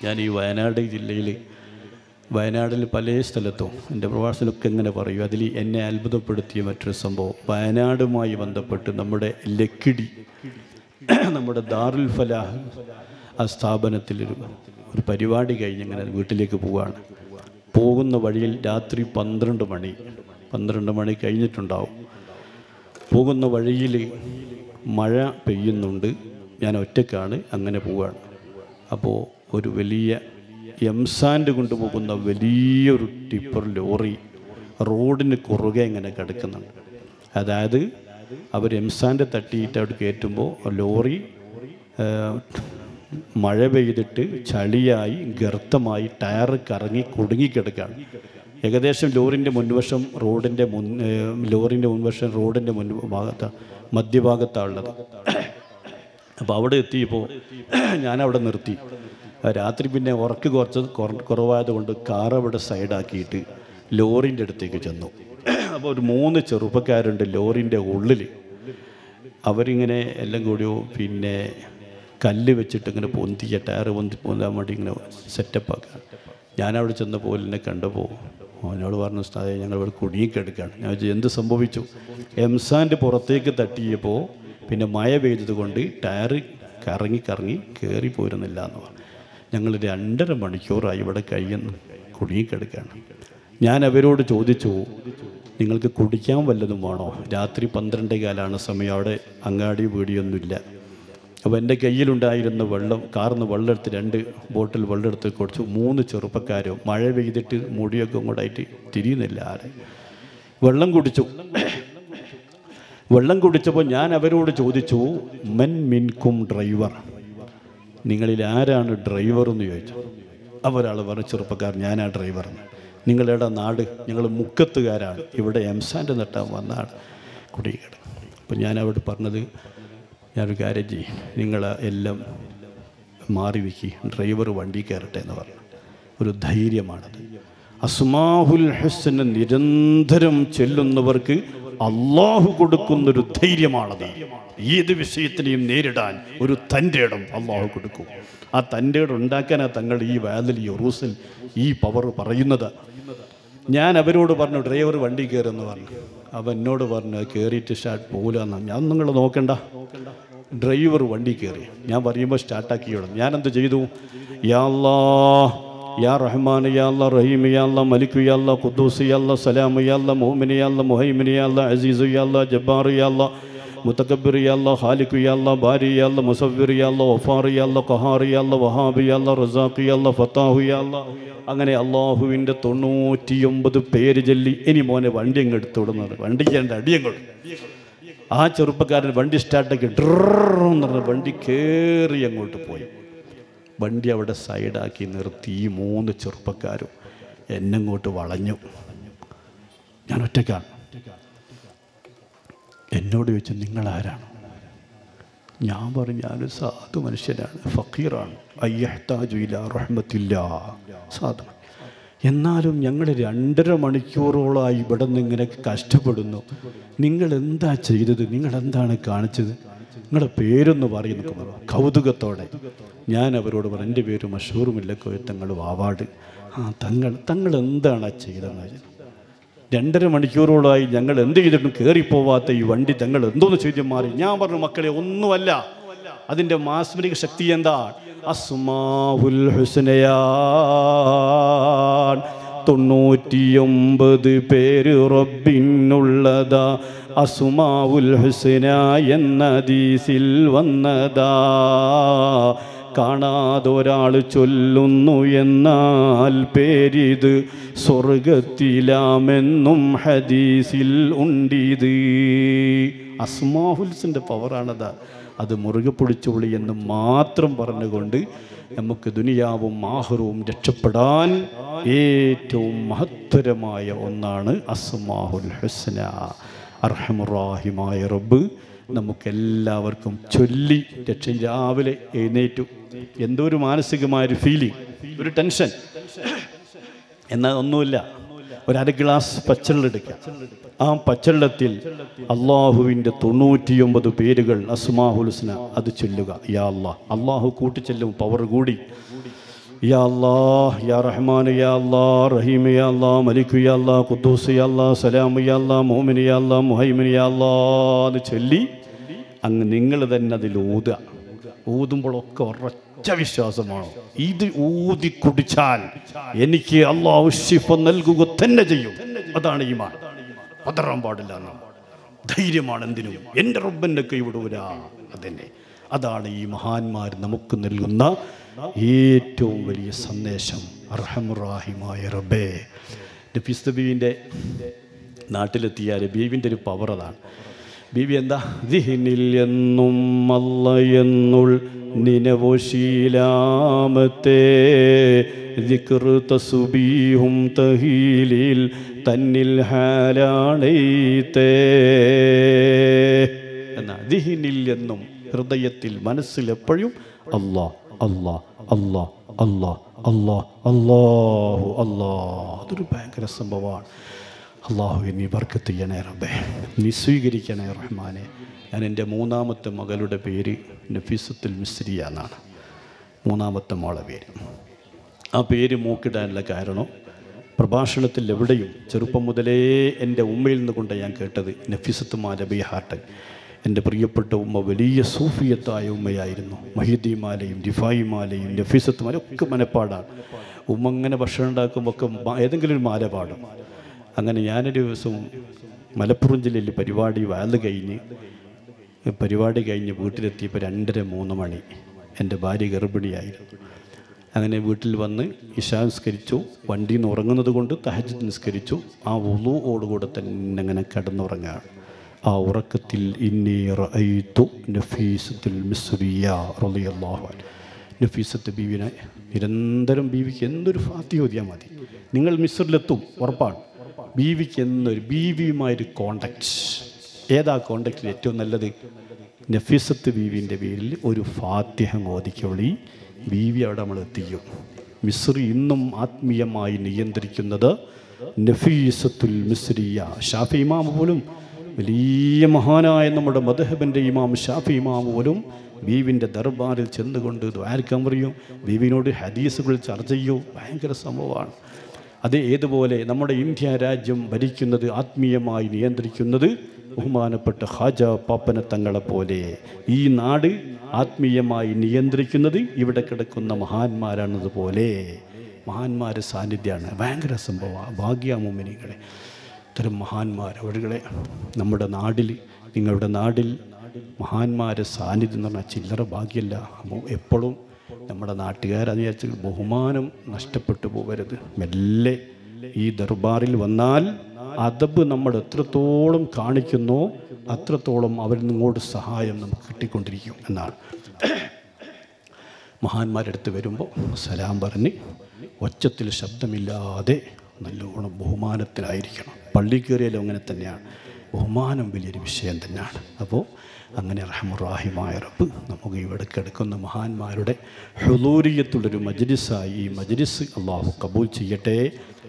ഞാൻ ഈ വയനാട് ജില്ലയിൽ വയനാടിൽ പല സ്ഥലത്തും എൻ്റെ പ്രവാസത്തിലൊക്കെ ഇങ്ങനെ പറയും. അതിൽ എന്നെ അത്ഭുതപ്പെടുത്തിയ മറ്റൊരു സംഭവം, വയനാടുമായി ബന്ധപ്പെട്ട് നമ്മുടെ ലക്കിടി, നമ്മുടെ ദാറുൽ ഫലാഹ് ആ സ്ഥാപനത്തിലൊരു പരിപാടി കഴിഞ്ഞ് ഇങ്ങനെ വീട്ടിലേക്ക് പോവുകയാണ്. പോകുന്ന വഴിയിൽ രാത്രി 12 മണി കഴിഞ്ഞിട്ടുണ്ടാവും. പോകുന്ന വഴിയിൽ മഴ പെയ്യുന്നുണ്ട്. ഞാൻ ഒറ്റയ്ക്കാണ്, അങ്ങനെ പോവുകയാണ്. അപ്പോൾ ഒരു വലിയ എംസാൻഡ് കൊണ്ടുപോകുന്ന വലിയൊരു ടിപ്പർ ലോറി റോഡിന് കുറുകെ ഇങ്ങനെ കിടക്കുന്നുണ്ട്. അതായത് അവർ എംസാൻഡ് തട്ടിയിട്ട് അവിടെ കയറ്റുമ്പോൾ ലോറി മഴ പെയ്തിട്ട് ചളിയായി ഗർത്തമായി ടയർ കറങ്ങി കുടുങ്ങിക്കിടക്കുകയാണ്. ഏകദേശം ലോറിൻ്റെ മുൻവശം റോഡിൻ്റെ മധ്യഭാഗത്താണുള്ളത്. അപ്പോൾ അവിടെ എത്തിയപ്പോൾ ഞാനവിടെ നിർത്തി. രാത്രി പിന്നെ ഉറക്ക് കുറവായതുകൊണ്ട് കാർ അവിടെ സൈഡാക്കിയിട്ട് ലോറിൻ്റെ അടുത്തേക്ക് ചെന്നു. അപ്പോൾ ഒരു 3 ചെറുപ്പക്കാരുണ്ട് ലോറിൻ്റെ ഉള്ളിൽ. അവരിങ്ങനെ എല്ലാം കൂടി പിന്നെ കല്ല് വെച്ചിട്ട് ഇങ്ങനെ പൊന്തിയ ടയർ പൊന്താൻ വേണ്ടി ഇങ്ങനെ സെറ്റപ്പാക്കുക. ഞാനവിടെ ചെന്നപ്പോൾ എന്നെ കണ്ടപ്പോൾ അവനോട് പറഞ്ഞു, ഉസ്താദേ ഞങ്ങൾ ഇവിടെ കുടുങ്ങിക്കെടുക്കുകയാണ്. ഞാൻ ചോദിച്ചു എന്ത് സംഭവിച്ചു? എംസാൻഡ് പുറത്തേക്ക് തട്ടിയപ്പോൾ പിന്നെ മഴ പെയ്തത് കൊണ്ട് ടയർ കറങ്ങി കയറിപ്പോരുന്നില്ല എന്ന് പറഞ്ഞു. ഞങ്ങൾ 2.5 മണിക്കൂറായി ഇവിടെ കുടുങ്ങിക്കെടുക്കുകയാണ്. ഞാൻ അവരോട് ചോദിച്ചു, നിങ്ങൾക്ക് കുടിക്കാൻ വല്ലതും വേണോ? രാത്രി 12:15 സമയം. അവിടെ അങ്ങാടി വീടിയൊന്നുമില്ല. അപ്പോൾ എൻ്റെ കയ്യിലുണ്ടായിരുന്ന കാർന്ന് വെള്ളം എടുത്ത് 2 ബോട്ടിൽ വെള്ളം എടുത്ത് കുടിച്ചു. 3 ചെറുപ്പക്കാരും മഴ പെയ്തിട്ട് മുടിയൊക്കെ ഇങ്ങോട്ടായിട്ട് തിരിയുന്നില്ല. വെള്ളം കുടിച്ചപ്പോൾ ഞാൻ അവരോട് ചോദിച്ചു, മൻ മിൻകും ഡ്രൈവർ, നിങ്ങളിൽ ആരാണ് ഡ്രൈവർ എന്ന് ചോദിച്ചു. ഒരാൾ പറഞ്ഞു, ചെറുപ്പക്കാർ ഞാനാ ഡ്രൈവർ. നിങ്ങളുടെ നാട്? ഞങ്ങൾ മുക്കത്തുകാരാണ്, ഇവിടെ എംസാൻഡ് നട്ടാൻ വന്നാണ് കുടിയേട്. അപ്പോൾ ഞാൻ അവിടെ പറഞ്ഞത്, ഞാനൊരു കാര്യം ചെയ്യും, നിങ്ങൾ എല്ലാം മാറി വയ്ക്കി, ഡ്രൈവർ വണ്ടി കയറട്ടെ എന്ന് പറഞ്ഞു. ഒരു ധൈര്യമാണത്. അസ്മാഉൽ ഹുസ്ന നിരന്തരം ചെല്ലുന്നവർക്ക് അള്ളാഹു കൊടുക്കുന്നൊരു ധൈര്യമാണത്. ഏത് വിഷയത്തിനെയും നേരിടാൻ ഒരു തൻ്റെയിടം അള്ളാഹു കൊടുക്കും. ആ തൻ്റെയിടം ഉണ്ടാക്കാനാണ് തങ്ങൾ ഈ വാതിൽ ഈ ഉറൂസിൽ ഈ പവർ പറയുന്നത്. ഞാൻ അവരോട് പറഞ്ഞു, ഡ്രൈവർ വണ്ടി കയറുമെന്ന് പറഞ്ഞു. അവൻ എന്നോട് പറഞ്ഞു, കയറിയിട്ട് സ്റ്റാർട്ട് പോകില്ലെന്ന്. ഞാൻ നിങ്ങൾ നോക്കണ്ട, ഡ്രൈവർ വണ്ടി കയറി. ഞാൻ പറയുമ്പോൾ സ്റ്റാർട്ടാക്കിയോളും. ഞാനെന്ത് ചെയ്തു? യാ അല്ലാഹ്, യാ റഹ്മാൻ, യാ അല്ലാഹ് റഹീം, യാ അല്ലാഹ് മലിക്, യാ അല്ലാഹ് ഖുദ്ദൂസ്, യാ അല്ലാഹ് സലാം, യാ അല്ലാഹ് മുഅ്മിൻ, യാ അല്ലാഹ് മുഹൈമിൻ, യാ അല്ലാഹ് അസീസ്, യാ അല്ലാഹ് ജബ്ബാർ, യാ അല്ലാഹ് മുതകബ്ബിർ, യാ അല്ലാഹ് ഖാലിഖ്, യാ അല്ലാഹ് ബാരി, യാ അല്ലാഹ് മുസവ്വിർ, യാ അല്ലാഹ് വഫാർ, യാ അല്ലാഹ് ഖഹാർ, യാ അല്ലാഹ് വഹാബ്, യാ അല്ലാഹ് റസാഖ്, യാ അല്ലാഹ് ഫത്താഹു, യാ അല്ലാഹ്. അങ്ങനെ അള്ളാഹുവിൻ്റെ 99 പേര് ചൊല്ലി. ഇനി മോനെ വണ്ടി അങ്ങ് എടുത്തു വിടുന്നത്, വണ്ടിക്ക് 2 അടിയങ്ങൾ. ആ ചെറുപ്പക്കാരൻ വണ്ടി സ്റ്റാർട്ടാക്കി ഡ്രെന്ന് പറഞ്ഞ വണ്ടി കയറി അങ്ങോട്ട് പോയി. വണ്ടി അവിടെ സൈഡാക്കി നിർത്തി. ഈ 3 ചെറുപ്പക്കാരും എന്നെങ്ങോട്ട് വളഞ്ഞു. ഞാൻ ഒറ്റയ്ക്കാണ്. എന്നോട് ചോദിച്ചു, നിങ്ങളാരാണ്? ഞാൻ പറഞ്ഞു, ഞാനൊരു സാധു മനുഷ്യനാണ്, ഫക്കീറാണ്, അയ്യഹ്താജു ഇലാ റഹ്മത്തില്ലാ, സാധു. എന്നാലും ഞങ്ങൾ 2.5 മണിക്കൂറോളമായി ഇവിടെ നിന്ന് ഇങ്ങനെ കഷ്ടപ്പെടുന്നു. നിങ്ങൾ എന്താ ചെയ്തത്? നിങ്ങളെന്താണ് കാണിച്ചത്? നിങ്ങളുടെ പേരൊന്ന് പറയുന്നൊക്കെ പറഞ്ഞു കൗതുകത്തോടെ. ഞാൻ അവരോട് പറഞ്ഞു, എൻ്റെ പേര് മഷൂർ മുല്ലക്കോയ തങ്ങൾ വാവാട്. തങ്ങൾ എന്താണ് ചെയ്തതെന്ന്. 2.5 മണിക്കൂറോളമായി ഞങ്ങൾ എന്ത് ചെയ്തിട്ടും കയറിപ്പോവാത്ത ഈ വണ്ടി തങ്ങൾ എന്തോന്ന് ചോദ്യം മാറി. ഞാൻ പറഞ്ഞു, മക്കളെ ഒന്നുമല്ല, അതിൻ്റെ മാസ്മരിക ശക്തി എന്താ? അസ്മാഉൽ ഹുസ്നയാൻ 99 പേര് റബ്ബിനുള്ളതാ. അസ്മാഉൽ ഹുസ്ന എന്ന ഹദീസിൽ വന്നതാ. കാണാതൊരാൾ ചൊല്ലുന്നു എന്നാൽ പേരിത് സ്വർഗത്തിലാമെന്നും ഹദീസിൽ ഉണ്ടിത്. അസ്മാഉൽസിൻ്റെ പവറാണത്. അത് മുറുകെ പിടിച്ചോളി എന്ന് മാത്രം പറഞ്ഞുകൊണ്ട് നമുക്ക് ദുനിയാവും ആഖിറവും രക്ഷപ്പെടാൻ ഏറ്റവും മഹത്തരമായ ഒന്നാണ് അസ്മാഉൽ ഹുസ്ന. അർഹമുർ-റഹീമായ റബ്ബ് നമുക്കെല്ലാവർക്കും ചൊല്ലി രക്ഷ. രാവിലെ എഴുന്നേറ്റു, എന്തോ ഒരു മാനസികമായൊരു ഫീലിംഗ്, ഒരു ടെൻഷൻ. എന്നാൽ ഒന്നുമില്ല, ഒരു 1/2 ഗ്ലാസ് പച്ചവെള്ളം എടുക്കുക. ആ പച്ചവെള്ളത്തിൽ അള്ളാഹുവിൻ്റെ 99 പേരുകൾ അസ്മാഉൽ ഹുസ്ന അത് ചൊല്ലുക. യാ അല്ലാഹ്. അള്ളാഹു കൂട്ടിച്ചെല്ലും, പവർ കൂടി. യാ അല്ലാഹ് യാ റഹ്മാൻ യാ അല്ലാഹ് റഹീം യാ അല്ലാഹ് മലിക് യാ അല്ലാഹ് ഖുദ്ദൂസ് യാ അല്ലാഹ് സലാം യാ അല്ലാഹ് മുഅ്മിൻ യാ അല്ലാഹ് മുഹൈമിൻ യാ അല്ലാഹ് എന്ന് ചൊല്ലി അങ്ങ് നിങ്ങൾ തന്നെ അതിൽ ഊതുമ്പോഴൊക്കെ ഉറച്ച വിശ്വാസമാണ്, ഇത് ഊതി കുടിച്ചാൽ എനിക്ക് അല്ലാഹു ശിഫ നൽകുക തന്നെ ചെയ്യും. അതാണ് ഈമാൻ. പതറാൻ പാടില്ല എന്നാണ്. ധൈര്യമാണ് എന്തിനും, എൻ്റെ റബ്ബിൻ്റെ കൈവിടൂല. അതന്നെ, അതാണ് ഈ മഹാന്മാർ നമുക്ക് നൽകുന്ന ഏറ്റവും വലിയ സന്ദേശം. അർഹമുറാഹിമായ റബ്ബേ. നഫീസ് ബീവിൻ്റെ നാട്ടിലെത്തിയാൽ ബീവിൻ്റെ ഒരു പവർ അതാണ്. ബീവി എന്താ, ദിഹിനിൽ എന്നും അല്ല എന്നുൾ നിനവോശീലാമത്തെ ദിക്ർ തസ്ബീഹും തഹീലിൽ തന്നിൽ ഹാലാണൈത്തേ എന്നാ. ദിഹിനിൽ എന്നും ഹൃദയത്തിൽ മനസ്സിൽ എപ്പോഴും അല്ലാ അല്ലാ അല്ലാ അല്ലാ അല്ലാ അല്ലാഹു അല്ലാ. അതൊരു ഭയങ്കര സംഭവമാണ്. അള്ളാഹു നീ ബർക്കത്ത് ചെയ്യണേ റബ്ബേ, നീ സ്വീകരിക്കണേ റഹ്മാനെ. ഞാൻ എൻ്റെ മൂന്നാമത്തെ മകളുടെ പേര് നഫീസത്തുൽ മിസ്രിയ എന്നാണ്, മൂന്നാമത്തെ മോളെ പേര്. ആ പേര് മൂക്കിടാനുള്ള കാരണം പ്രഭാഷണത്തിൽ എവിടെയും ചെറുപ്പം മുതലേ എൻ്റെ ഉമ്മയിൽ നിന്ന് കൊണ്ട് ഞാൻ കേട്ടത് നഫീസത്ത് മാലബി ഹാട്ടൻ. എൻ്റെ പ്രിയപ്പെട്ട ഉമ്മ വലിയ സൂഫിയത്തായ ഉമ്മയായിരുന്നു. മഹീദി മാലയും ദിഫായി മാലയും നഫീസത്ത് മാലയും ഒക്കെ മനപ്പാടാണ്. ഉമ്മ അങ്ങനെ ഭക്ഷണം ഉണ്ടാക്കുമ്പോൾ ഒക്കെ ഏതെങ്കിലും ഒരു മാല പാടും. അങ്ങനെ ഞാനൊരു ദിവസം മലപ്പുറം ജില്ലയിൽ പരിപാടി കഴിഞ്ഞ് വീട്ടിലെത്തിയപ്പോൾ 2:30-3 മണി. എൻ്റെ ഭാര്യ ഗർഭിണിയായിരുന്നു. അങ്ങനെ വീട്ടിൽ വന്ന് ഇശാ നിസ്കരിച്ചു. വണ്ടിയിൽ നിന്ന് ഉറങ്ങുന്നത് കൊണ്ട് തഹജ്ജുദ് നിസ്കരിച്ചു. ആ വുളൂഓടുകൂടെ തന്നെ അങ്ങനെ കിടന്നുറങ്ങുകയാണ്. ആ ഉറക്കത്തിൽ ഇന്നി റഅയ്തു നഫീസത്തുൽ മിസ്രിയ റളിയല്ലാഹു അൻഹ. നഫീസത്ത് ബീവിനെ നിരന്തരം ബീവിക്ക് എന്തൊരു ഫാത്തിഹ ഓതിയാൽ മതി, നിങ്ങൾ മിസ്റിലെത്തും ഉറപ്പാണ്. ബീവിക്ക് എന്നൊരു ബീവിയുമായൊരു കോണ്ടാക്ട്. ഏതാ കോണ്ടാക്റ്റിൽ ഏറ്റവും നല്ലത്? നഫീസത്ത് ബീവിൻ്റെ പേരിൽ ഒരു ഫാത്തിഹ ഓതിക്കോളി, ബീവി അവിടെ നമ്മൾ എത്തിക്കും. മിസ്രി ഇന്നും ആത്മീയമായി നിയന്ത്രിക്കുന്നത് നഫീസത്തുൽ മിസ്രിയ. ഷാഫി ഇമാം പോലും, വലിയ മഹാനായ നമ്മുടെ മദ്ഹബിൻ്റെ ഇമാം ഷാഫി ഇമാം പോലും ബീവിൻ്റെ ദർബാറിൽ ചെന്നുകൊണ്ട് ദ്വാരക്കാൻ പറയും, ബീവിനോട് ഹദീസുകൾ ചർച്ച ചെയ്യൂ. ഭയങ്കര സംഭവമാണ്. അത് ഏതുപോലെ നമ്മുടെ ഇന്ത്യ രാജ്യം ഭരിക്കുന്നത്, ആത്മീയമായി നിയന്ത്രിക്കുന്നത് ബഹുമാനപ്പെട്ട ഖാജ പാപ്പന തങ്ങളെപ്പോലെ. ഈ നാട് ആത്മീയമായി നിയന്ത്രിക്കുന്നത് ഇവിടെ കിടക്കുന്ന മഹാന്മാരാണതുപോലെ. മഹാന്മാരുടെ സാന്നിധ്യമാണ്. ഭയങ്കര സംഭവമാണ്. ഭാഗ്യമുമിനികളെ, ഇത്തരം മഹാന്മാർ അവരുടെ നമ്മുടെ നാട്ടിൽ, നിങ്ങളുടെ നാട്ടിൽ മഹാന്മാരുടെ സാന്നിധ്യം എന്ന് പറഞ്ഞാൽ ചില്ലറ ഭാഗ്യമല്ല. അപ്പോൾ എപ്പോഴും നമ്മുടെ നാട്ടുകാരത് വിചാരിച്ച് ബഹുമാനം നഷ്ടപ്പെട്ടു പോകരുത്. മെല്ലെ ഈ ദർബാറിൽ വന്നാൽ അദബ് നമ്മൾ എത്രത്തോളം കാണിക്കുന്നോ അത്രത്തോളം അവരിൽ നിന്നോട് സഹായം നമുക്ക് കിട്ടിക്കൊണ്ടിരിക്കും എന്നാണ്. മഹാന്മാരുടെ അടുത്ത് വരുമ്പോൾ സലാം പറഞ്ഞ് ഒച്ചത്തിൽ ശബ്ദമില്ലാതെ നല്ലോണം ബഹുമാനത്തിലായിരിക്കണം. പള്ളി കയറിയാലും അങ്ങനെ തന്നെയാണ്. ബഹുമാനം വലിയൊരു വിഷയം തന്നെയാണ്. അപ്പോൾ അങ്ങനെ റഹ്മുറാഹിമായ റബ്ബ് നമുക്ക് ഇവിടെ കിടക്കുന്ന മഹാന്മാരുടെ ഹുളൂരിയത്തുള്ളൊരു മജ്ലിസായി ഈ മജ്ലിസ് അള്ളാഹു കബൂൽ ചെയ്യട്ടെ.